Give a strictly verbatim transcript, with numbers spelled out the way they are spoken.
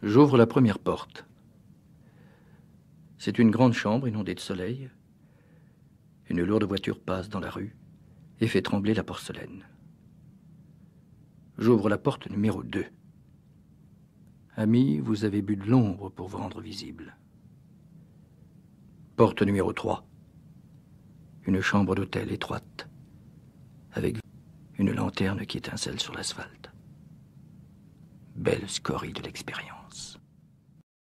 J'ouvre la première porte. C'est une grande chambre inondée de soleil. Une lourde voiture passe dans la rue et fait trembler la porcelaine. J'ouvre la porte numéro deux. Ami, vous avez bu de l'ombre pour vous rendre visible. Porte numéro trois. Une chambre d'hôtel étroite, avec une lanterne qui étincelle sur l'asphalte. Belle scorie de l'expérience.